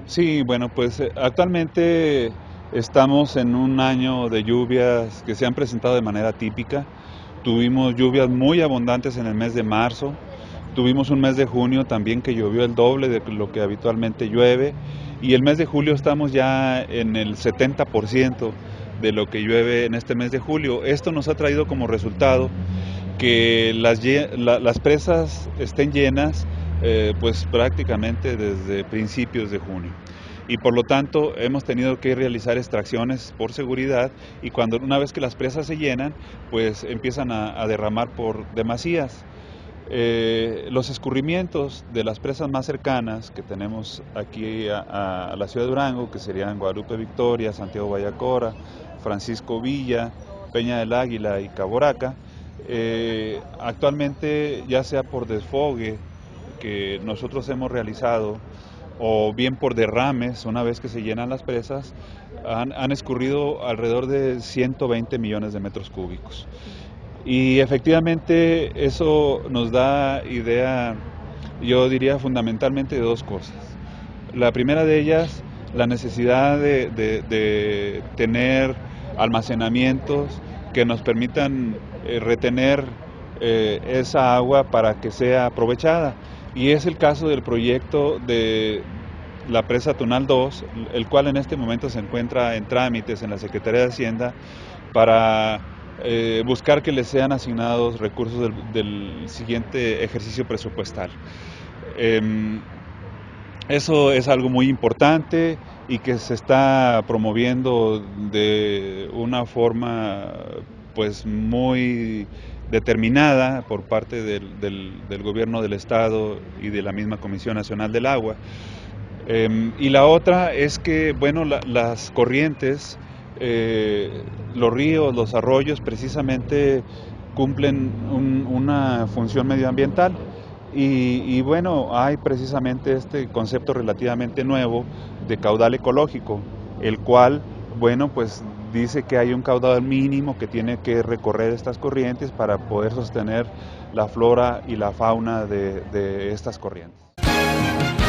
Sí, bueno, pues actualmente estamos en un año de lluvias que se han presentado de manera típica. Tuvimos lluvias muy abundantes en el mes de marzo, tuvimos un mes de junio también que llovió el doble de lo que habitualmente llueve, y el mes de julio estamos ya en el 70% de lo que llueve en este mes de julio. Esto nos ha traído como resultado que las presas estén llenas pues prácticamente desde principios de junio, y por lo tanto hemos tenido que realizar extracciones por seguridad, y una vez que las presas se llenan pues empiezan a derramar por demasías. Los escurrimientos de las presas más cercanas que tenemos aquí a la ciudad de Durango, que serían Guadalupe Victoria, Santiago Bayacora, Francisco Villa, Peña del Águila y Caboraca, actualmente, ya sea por desfogue que nosotros hemos realizado o bien por derrames, una vez que se llenan las presas, han escurrido alrededor de 120 millones de metros cúbicos. Y efectivamente eso nos da idea, yo diría fundamentalmente, de dos cosas. La primera de ellas, la necesidad de tener almacenamientos que nos permitan retener esa agua para que sea aprovechada. Y es el caso del proyecto de la presa Tunal 2, el cual en este momento se encuentra en trámites en la Secretaría de Hacienda para buscar que les sean asignados recursos del siguiente ejercicio presupuestal. Eso es algo muy importante y que se está promoviendo de una forma pues muy determinada por parte del gobierno del estado y de la misma Comisión Nacional del Agua. Y la otra es que, bueno, las corrientes, los ríos, los arroyos precisamente cumplen una función medioambiental. Y bueno, hay precisamente este concepto relativamente nuevo de caudal ecológico, el cual, bueno, pues dice que hay un caudal mínimo que tiene que recorrer estas corrientes para poder sostener la flora y la fauna de estas corrientes.